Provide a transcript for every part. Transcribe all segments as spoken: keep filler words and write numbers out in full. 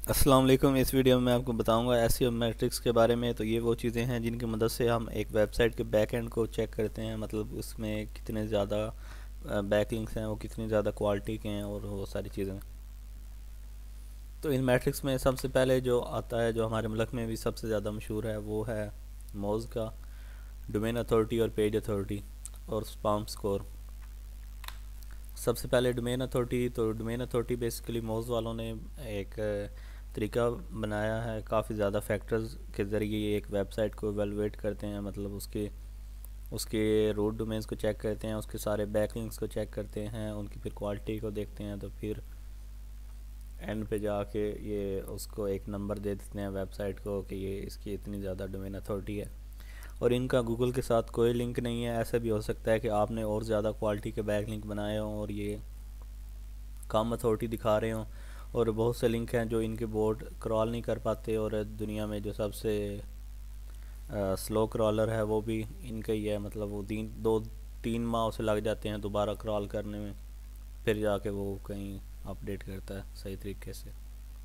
अस्सलाम वालेकुम। इस वीडियो में मैं आपको बताऊंगा एसईओ मैट्रिक्स के बारे में। तो ये वो चीज़ें हैं जिनकी मदद से हम एक वेबसाइट के बैक एंड को चेक करते हैं, मतलब उसमें कितने ज़्यादा बैकलिंक्स हैं, वो कितनी ज़्यादा क्वालिटी के हैं और वो सारी चीज़ें। तो इन मैट्रिक्स में सबसे पहले जो आता है, जो हमारे मुल्क में भी सबसे ज़्यादा मशहूर है, वो है मोज़ का डोमेन अथॉरिटी और पेज अथॉरिटी और स्पाम स्कोर। सबसे पहले डोमेन अथॉरिटी। तो डोमेन अथॉरिटी बेसिकली मोज़ वालों ने एक तरीका बनाया है, काफ़ी ज़्यादा फैक्टर्स के ज़रिए ये एक वेबसाइट को एवेलुएट करते हैं, मतलब उसके उसके रूट डोमेन्स को चेक करते हैं, उसके सारे बैकलिंक्स को चेक करते हैं, उनकी फिर क्वालिटी को देखते हैं, तो फिर एंड पे जाके ये उसको एक नंबर दे देते हैं वेबसाइट को कि ये इसकी इतनी ज़्यादा डोमेन अथॉरिटी है। और इनका गूगल के साथ कोई लिंक नहीं है। ऐसा भी हो सकता है कि आपने और ज़्यादा क्वालिटी के बैकलिंक बनाए हों और ये कम अथॉरिटी दिखा रहे हों, और बहुत से लिंक हैं जो इनके बोर्ड क्रॉल नहीं कर पाते, और दुनिया में जो सबसे स्लो क्रॉलर है वो भी इनका ही है, मतलब वो तीन दो तीन माह उसे लग जाते हैं दोबारा क्रॉल करने में, फिर जाके वो कहीं अपडेट करता है सही तरीके से।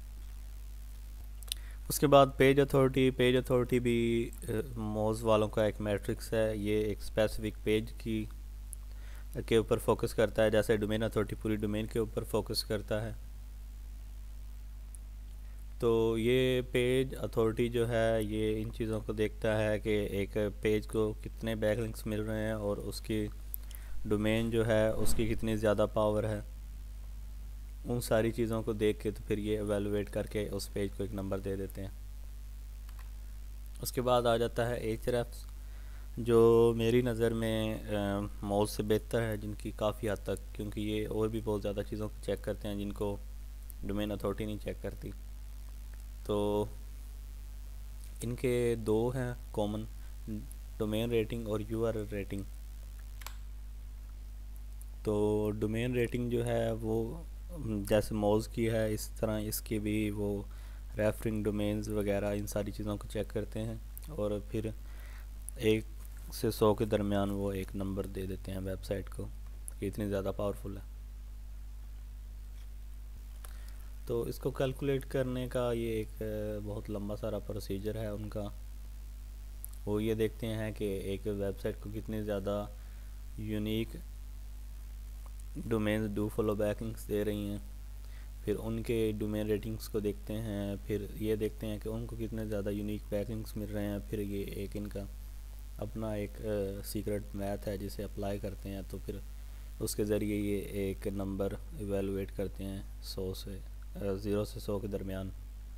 उसके बाद पेज अथॉरिटी। पेज अथॉरिटी भी मोज़ वालों का एक मैट्रिक्स है। ये एक स्पेसिफिक पेज की के ऊपर फोकस करता है, जैसे डोमेन अथॉरिटी पूरी डोमेन के ऊपर फोकस करता है। तो ये पेज अथॉरिटी जो है ये इन चीज़ों को देखता है कि एक पेज को कितने बैकलिंक्स मिल रहे हैं और उसकी डोमेन जो है उसकी कितनी ज़्यादा पावर है। उन सारी चीज़ों को देख के तो फिर ये एवेलुएट करके उस पेज को एक नंबर दे देते हैं। उसके बाद आ जाता है एच रेफ्स, जो मेरी नज़र में मोज़ से बेहतर है जिनकी काफ़ी हद तक, क्योंकि ये और भी बहुत ज़्यादा चीज़ों को चेक करते हैं जिनको डोमेन अथॉरिटी नहीं चेक करती। तो इनके दो हैं कॉमन, डोमेन रेटिंग और यूआरएल रेटिंग। तो डोमेन रेटिंग जो है वो जैसे मोज़ की है, इस तरह इसकी भी वो रेफरिंग डोमेन्स वगैरह इन सारी चीज़ों को चेक करते हैं, और फिर एक से सौ के दरमियान वो एक नंबर दे देते हैं वेबसाइट को कि इतनी ज़्यादा पावरफुल है। तो इसको कैलकुलेट करने का ये एक बहुत लंबा सारा प्रोसीजर है उनका। वो ये देखते हैं कि एक वेबसाइट को कितनी ज़्यादा unique domains do follow backlinks दे रही हैं, फिर उनके डोमेन रेटिंग्स को देखते हैं, फिर ये देखते हैं कि उनको कितने ज़्यादा यूनिक बैकलिंक्स मिल रहे हैं, फिर ये एक इनका अपना एक सीक्रेट मैथ है जिसे अप्लाई करते हैं, तो फिर उसके ज़रिए ये एक नंबर इवेलुएट करते हैं सौ से ज़ीरो से सौ के दरमियान।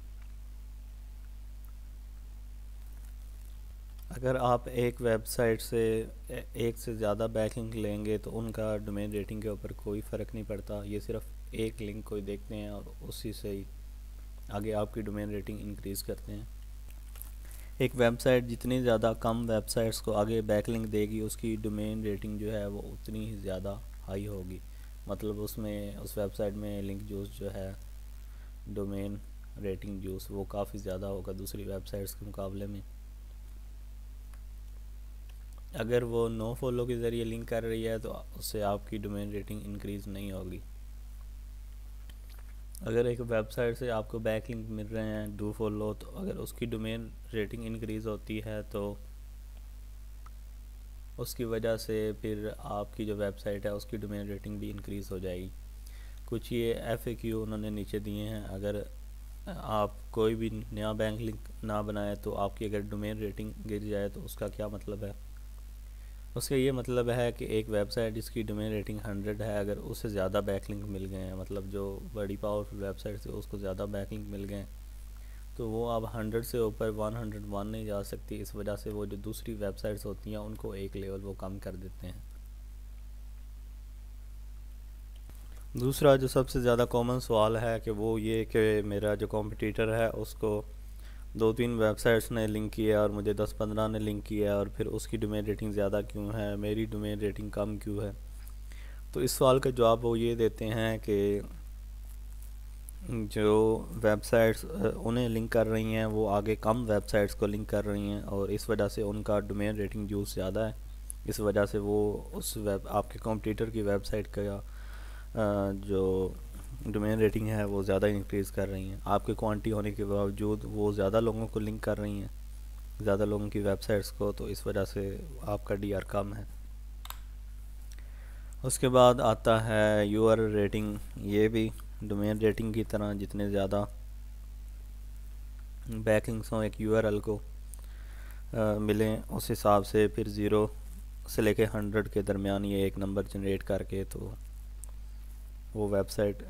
अगर आप एक वेबसाइट से एक से ज़्यादा बैकलिंक लेंगे तो उनका डोमेन रेटिंग के ऊपर कोई फ़र्क नहीं पड़ता, ये सिर्फ एक लिंक को देखते हैं और उसी से ही आगे आपकी डोमेन रेटिंग इंक्रीज़ करते हैं। एक वेबसाइट जितनी ज़्यादा कम वेबसाइट्स को आगे बैकलिंक देगी, उसकी डोमेन रेटिंग जो है वो उतनी ही ज़्यादा हाई होगी, मतलब उसमें उस वेबसाइट में लिंक जूस जो है, डोमेन रेटिंग जूस, वो काफ़ी ज़्यादा होगा दूसरी वेबसाइट्स के मुकाबले में। अगर वो नो फॉलो के ज़रिए लिंक कर रही है तो उससे आपकी डोमेन रेटिंग इंक्रीज़ नहीं होगी। अगर एक वेबसाइट से आपको बैकलिंक मिल रहे हैं डू फॉलो, तो अगर उसकी डोमेन रेटिंग इंक्रीज़ होती है तो उसकी वजह से फिर आपकी जो वेबसाइट है उसकी डोमेन रेटिंग भी इंक्रीज़ हो जाएगी। कुछ ये एफ ए क्यू उन्होंने नीचे दिए हैं। अगर आप कोई भी नया बैकलिंक ना बनाए तो आपकी अगर डोमेन रेटिंग गिर जाए तो उसका क्या मतलब है। उसका ये मतलब है कि एक वेबसाइट जिसकी डोमेन रेटिंग हंड्रेड है, अगर उससे ज़्यादा बैकलिंक मिल गए हैं, मतलब जो बड़ी पावरफुल वेबसाइट है उसको ज़्यादा बैकलिंक मिल गए हैं, तो वो अब हंड्रेड से ऊपर वन हंड्रेड वन नहीं जा सकती। इस वजह से वो जो दूसरी वेबसाइट्स होती हैं उनको एक लेवल वो कम कर देते हैं। दूसरा जो सबसे ज़्यादा कॉमन सवाल है कि वो ये कि मेरा जो कॉम्पिटिटर है उसको दो तीन वेबसाइट्स ने लिंक किया और मुझे दस पंद्रह ने लिंक किया, और फिर उसकी डोमेन रेटिंग ज़्यादा क्यों है, मेरी डोमेन रेटिंग कम क्यों है। तो इस सवाल का जवाब वो ये देते हैं कि जो वेबसाइट्स उन्हें लिंक कर रही हैं वो आगे कम वेबसाइट्स को लिंक कर रही हैं, और इस वजह से उनका डोमेन रेटिंग यूज़ ज़्यादा है। इस वजह से वो उस वेब आपके कॉम्पिटिटर की वेबसाइट का जो डोमेन रेटिंग है वो ज़्यादा इंक्रीज़ कर रही हैं। आपके क्वांटिटी होने के बावजूद वो ज़्यादा लोगों को लिंक कर रही हैं, ज़्यादा लोगों की वेबसाइट्स को, तो इस वजह से आपका डी आर कम है। उसके बाद आता है यू आर एल रेटिंग। ये भी डोमेन रेटिंग की तरह जितने ज़्यादा बैकलिंक्स हों एक यू आर एल को आ, मिलें, उस हिसाब से फिर ज़ीरो से लेके हंड्रेड के दरमियान ये एक नंबर जनरेट करके तो वो वेबसाइट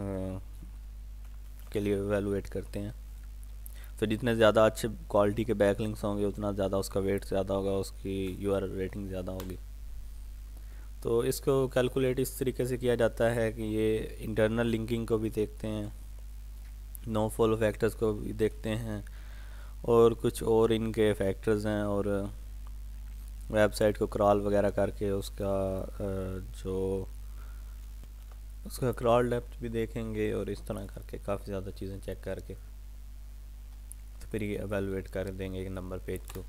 के लिए एवेलुएट करते हैं। तो जितने ज़्यादा अच्छे क्वालिटी के बैकलिंक्स होंगे उतना ज़्यादा उसका वेट ज़्यादा होगा, उसकी यू आर एल रेटिंग ज़्यादा होगी। तो इसको कैलकुलेट इस तरीके से किया जाता है कि ये इंटरनल लिंकिंग को भी देखते हैं, नो फॉलो फैक्टर्स को भी देखते हैं, और कुछ और इनके फैक्टर्स हैं, और वेबसाइट को क्रॉल वगैरह करके उसका जो उसका क्रॉल डेप्थ भी देखेंगे, और इस तरह करके काफ़ी ज़्यादा चीज़ें चेक करके तो फिर ये एवेलुएट कर देंगे एक नंबर पेज को।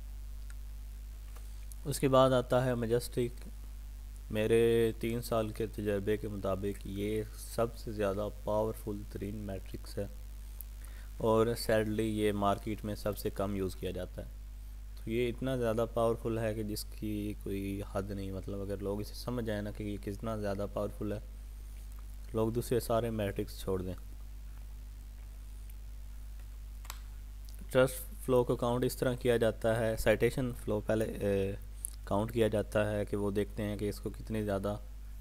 उसके बाद आता है मैजेस्टिक। मेरे तीन साल के तजर्बे के मुताबिक ये सबसे ज़्यादा पावरफुल तरीन मैट्रिक्स है, और सैडली ये मार्केट में सबसे कम यूज़ किया जाता है। तो ये इतना ज़्यादा पावरफुल है कि जिसकी कोई हद नहीं। मतलब अगर लोग इसे समझ आए ना कि ये कितना ज़्यादा पावरफुल है, लोग दूसरे सारे मैट्रिक्स छोड़ दें। ट्रस्ट फ्लो को काउंट इस तरह किया जाता है, साइटेशन फ्लो पहले ए, काउंट किया जाता है कि वो देखते हैं कि इसको कितनी ज़्यादा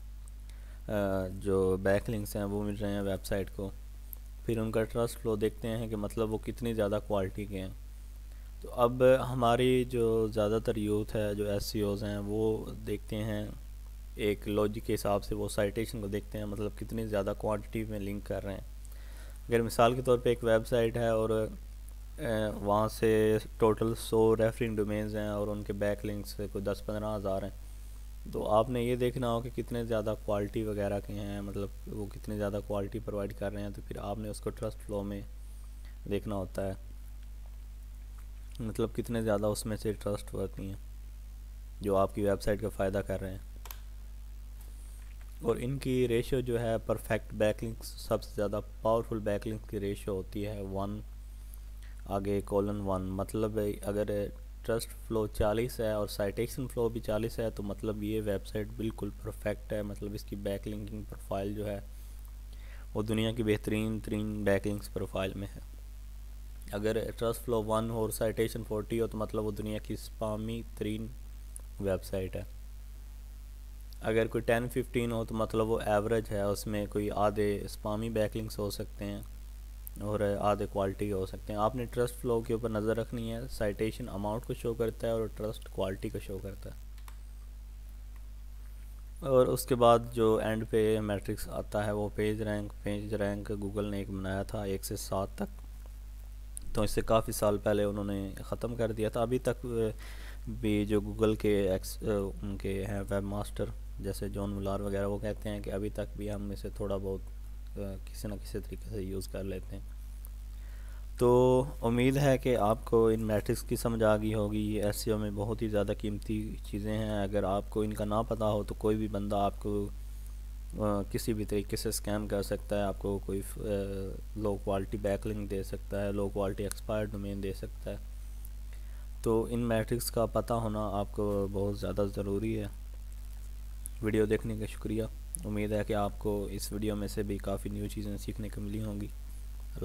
जो बैकलिंक्स हैं वो मिल रहे हैं वेबसाइट को। फिर उनका ट्रस्ट फ्लो देखते हैं कि मतलब वो कितनी ज़्यादा क्वालिटी के हैं। तो अब हमारी जो ज़्यादातर यूथ है, जो एस सी ओज़ हैं, वो देखते हैं एक लॉजिक के हिसाब से, वो साइटेशन को देखते हैं मतलब कितनी ज़्यादा क्वांटिटी में लिंक कर रहे हैं। अगर मिसाल के तौर पे एक वेबसाइट है और वहाँ से टोटल सौ रेफरिंग डोमेन्स हैं और उनके बैक लिंक्स कोई दस पंद्रह हज़ार हैं, तो आपने ये देखना हो कि कितने ज़्यादा क्वालिटी वगैरह के हैं, मतलब वो कितनी ज़्यादा क्वालिटी प्रोवाइड कर रहे हैं। तो फिर आपने उसको ट्रस्ट फ्लो में देखना होता है, मतलब कितने ज़्यादा उसमें से ट्रस्ट वर्ती हैं जो आपकी वेबसाइट का फ़ायदा कर रहे हैं। और इनकी रेशियो जो है परफेक्ट बैकलिंक्स, सबसे ज़्यादा पावरफुल बैकलिंक्स की रेशियो होती है वन आगे कोलन वन। मतलब अगर ट्रस्ट फ्लो चालीस है और साइटेशन फ्लो भी चालीस है तो मतलब ये वेबसाइट बिल्कुल परफेक्ट है। मतलब इसकी बैकलिंकिंग प्रोफाइल जो है वो दुनिया की बेहतरीन तरीन बैकलिंक्स प्रोफाइल में है। अगर ट्रस्ट फ्लो वन और साइटेशन फोर्टी हो तो मतलब वो दुनिया की स्पामी तरीन वेबसाइट है। अगर कोई टेन फिफ्टीन हो तो मतलब वो एवरेज है, उसमें कोई आधे स्पामी बैकलिंक्स हो सकते हैं और आधे क्वालिटी हो सकते हैं। आपने ट्रस्ट फ्लो के ऊपर नज़र रखनी है। साइटेशन अमाउंट को शो करता है और ट्रस्ट क्वालिटी को शो करता है। और उसके बाद जो एंड पे मैट्रिक्स आता है वो page rank. Page rank Google ने एक बनाया था एक से सात तक, तो इससे काफ़ी साल पहले उन्होंने ख़त्म कर दिया था। अभी तक भी जो गूगल के एक्स उनके हैं वेब मास्टर जैसे जॉन मुलार वगैरह, वो कहते हैं कि अभी तक भी हम इसे थोड़ा बहुत किसी न किसी तरीके से यूज़ कर लेते हैं। तो उम्मीद है कि आपको इन मैट्रिक्स की समझ आ गई होगी। ये एस ई ओ में बहुत ही ज़्यादा कीमती चीज़ें हैं। अगर आपको इनका ना पता हो तो कोई भी बंदा आपको किसी भी तरीके से स्कैम कर सकता है। आपको कोई लो क्वालिटी बैकलिंक दे सकता है, लो क्वालिटी एक्सपायर्ड डोमेन दे सकता है। तो इन मैट्रिक्स का पता होना आपको बहुत ज़्यादा ज़रूरी है। वीडियो देखने का शुक्रिया। उम्मीद है कि आपको इस वीडियो में से भी काफ़ी न्यू चीज़ें सीखने को मिली होंगी।